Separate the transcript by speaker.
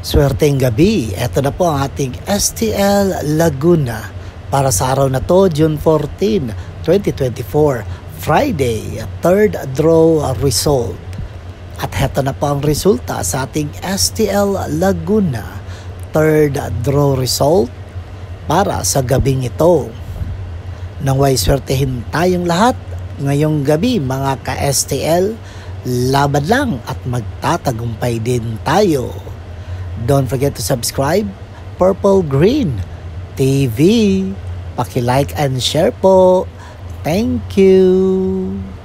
Speaker 1: Swerteng gabi, eto na po ang ating STL Laguna para sa araw na to, June 14, 2024, Friday, third draw result. At eto na po ang resulta sa ating STL Laguna, third draw result para sa gabing ito. Nang way swertehin tayong lahat ngayong gabi mga ka-STL, laban lang at magtatagumpay din tayo. Don't forget to subscribe, Purple Green TV. Paki-like and share po. Thank you.